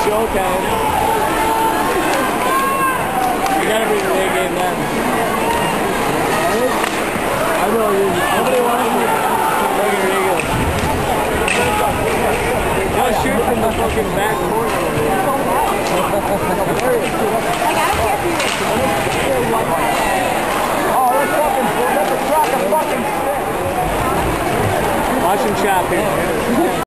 showtime. You gotta bring the day game then. I know you. Nobody wants to make it ridiculous. Gotta shoot from the fucking back corner. Watch him chop here.